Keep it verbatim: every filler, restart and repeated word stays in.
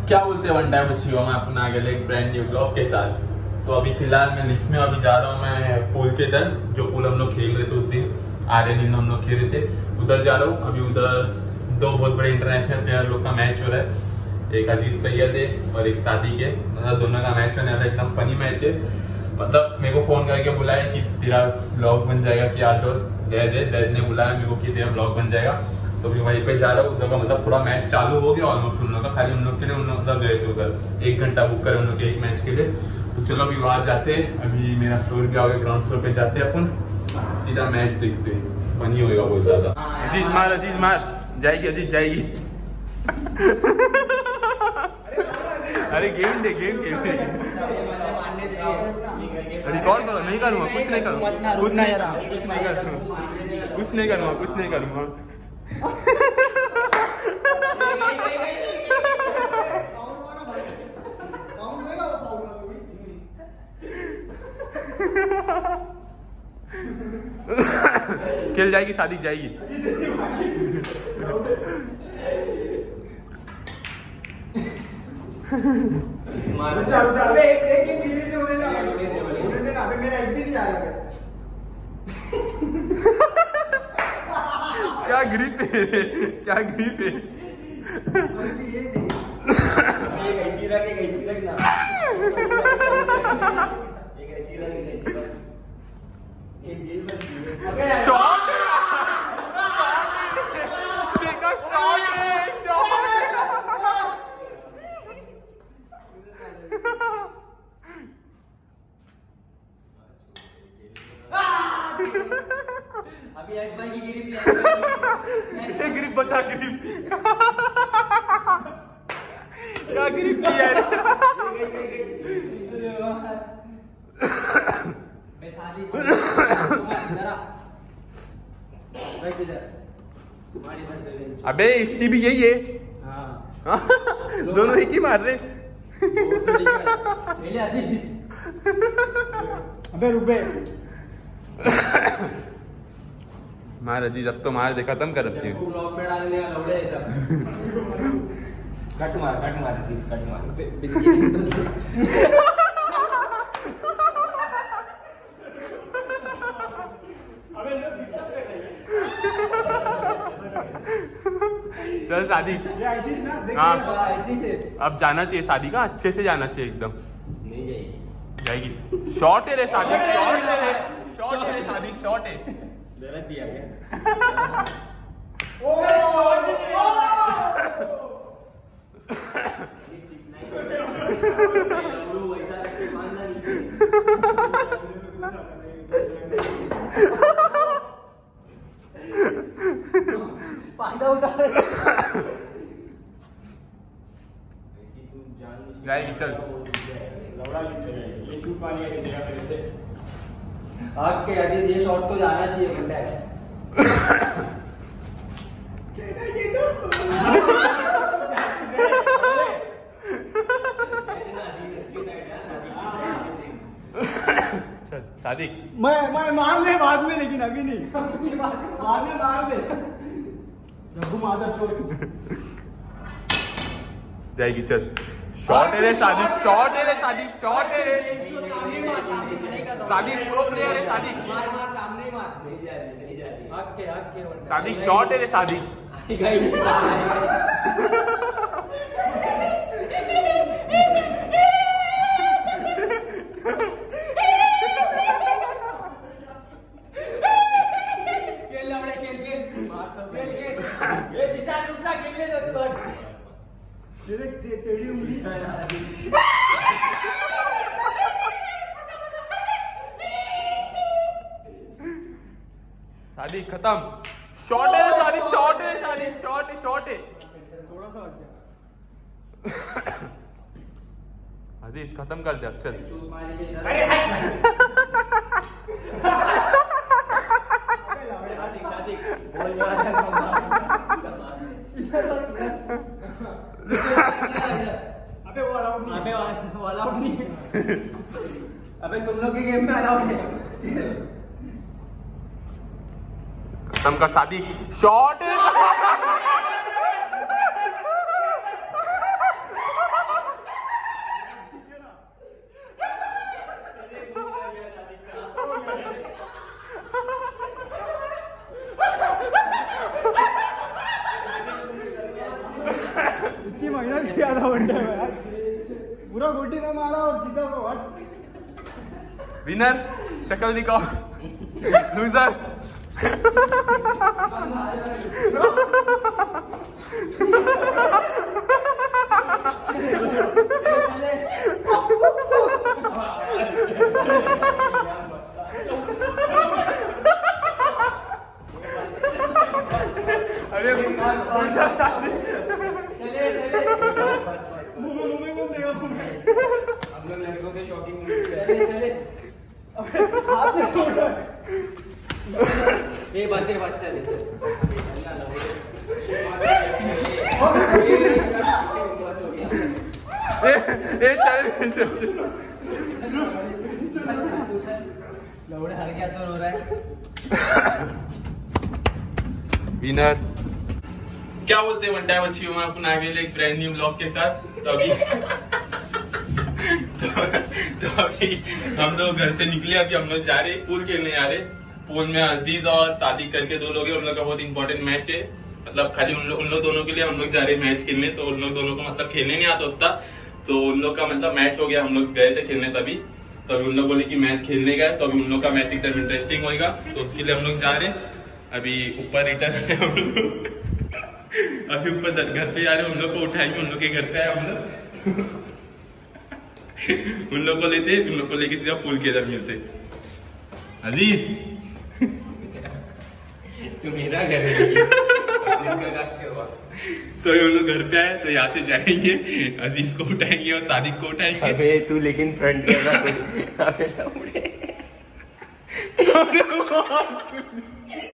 क्या बोलते one time अच्छी हुआ मैं अपना आगे एक ब्रांड न्यू ब्लॉग के साथ। तो अभी फिलहाल मैं लिफ्ट में अभी जा रहा हूँ, मैं पूल के इधर जो पूल हम लोग खेल रहे थे उस दिन आर्यन हम लोग खेल रहे थे उधर जा रहा हूँ। अभी उधर दो बहुत बड़े इंटरनेशनल प्लेयर लोग का मैच हो रहा है, एक अजीज सैयद है और एक सादी के, मतलब दोनों का मैच होने वाला है। एकदम फनी मैच है, मतलब मेरे को फोन करके बुलाया कि तेरा ब्लॉग बन जाएगा कि आज और जैद है, जैद ने बुलाया मेरे को कि तेरा ब्लॉग बन जाएगा। तो फिर वहीं पे जा रहा हूँ उधर का, मतलब पूरा मैच चालू हो गया ऑलमोस्ट उन लोग का, खाली उन लोग के लिए उन लोग मतलब गए थे उधर, एक घंटा बुक करे उन लोग के एक मैच के लिए। तो चलो अभी वहां जाते हैं, अभी मेरा फ्लोर भी आ गया, ग्राउंड फ्लोर पे जाते हैं अपन, सीधा मैच देखते हैं, फनी होगा बहुत ज्यादा। अजीज मार, अजीज मार, जाएगी अजीज जाएगी। अरे गेम दे, गेम गेम दे, रिकॉर्ड करो। नहीं करूँगा, कुछ नहीं करूँगा, कुछ नहीं कुछ नहीं करूँगा, कुछ नहीं करूँगा, कुछ नहीं करूँगा। खेल जाएगी, शादी जाएगी। क्या ग्रिप है, क्या ग्रिप है। शॉट देखा, शॉट है, शॉट। अभी एक भाई की ग्रिप ले, ग्रिप बता, ग्रिप क्या ग्रिप की यार। मैं शादी को अबे इसकी भी यही है। हाँ दोनों एक ही मार रहे। अबे रुपए मार अजीज, अब तो मार दे, खत्म कर रखते हैं। ब्लॉग में डालने का लौड़े है सब। कट मार, कट मार अजीज, कट मार। चल शादी, हाँ अब जाना चाहिए शादी का, अच्छे से जाना चाहिए एकदम। नहीं जाएगी, जाएगी। शॉर्ट है रे शादी, शॉर्ट है रे, शॉर्ट है रे शादी, शॉर्ट है। गलत दिया क्या? ओ फायदा उठा रहे। जाएगी, चल। ये चूक वाली है जगह पे थे। आग के अजीज, ये शॉट तो जाना चाहिए बंदा है। चल शादी, मैं मैं मार ले बाद में, लेकिन अभी नहीं, बाद में मार ले। रघु माधव छोड़ जाएगी, चल। शॉट है रे शादी, शॉट है रे शादी, शॉट है रे शादी, प्रो प्लेयर है शादी। मार मार सामने मार, नहीं जा रही, नहीं जा रही। हक के हक के शादी, शॉट है रे शादी। खेल लवड़े, खेल खेल खेल खेल। ये दिशा रुक जा, खेलने दो बट। तेरे टेढ़ी उंगली शादी खत्म। शॉट है शादी, शॉट है शादी, शॉट है, शॉट है। थोड़ा सा अजीज खत्म कर दे अब, चल। अरे अबे वो अलाउड नहीं, अबे वो अलाउड नहीं। अबे तुम लोग के गेम में अलाउड है। खत्म कर शादी, शॉट इतनी मेहनत किया था वनडे में यार, पूरा गोटी में मारा और जीता वो। विनर शक्ल दिखाओ, लूजर। अरे चले चले मुंह में कौन देगा मुंह में? हम लोग लड़कों के शॉकिंग चले चले हाथ से छोड़ ये बस ये बच्चा दे ए चल चल लौड़े हर क्या तो रो रहा है। विनर क्या बोलते हैं वनडे बच्चियों में अपन आ गए एक ब्रांड न्यू ब्लॉग के साथ। तो अभी तो, तो अभी हम लोग घर से निकले, अभी हम लोग जा रहे पूल खेलने जा रहे। पूल में अजीज और सादी करके दो लोग हैं, उन लोग का बहुत इंपॉर्टेंट मैच है, मतलब खाली उन लोग उन लोग दोनों के लिए हम लोग जा रहे मैच खेलने। तो उन लोग दोनों को मतलब खेलने नहीं आता उतना, तो उन लोग का मतलब मैच हो गया, हम लोग गए थे खेलने तभी। तो अभी उन लोग बोले कि मैच खेलने गए, तो अभी उन लोग का मैच एकदम इंटरेस्टिंग होगा, तो उसके लिए हम लोग जा रहे। अभी ऊपर रिटर्न है हम लोग, अभी ऊपर घर पे जा रहे, उन लोग को उठाएंगे, उन लोग के घर पे आए हम लोग उन लोग को लेते, उन लोग को लेके सीधा पुल के इधर मिलते। अजीज तू मेरा घर है तो उन लोग घर पे आए, तो यहाँ से जाएंगे, अजीज को उठाएंगे और सादिक को उठाएंगे। अबे तू लेकिन फ्रंट कैमरा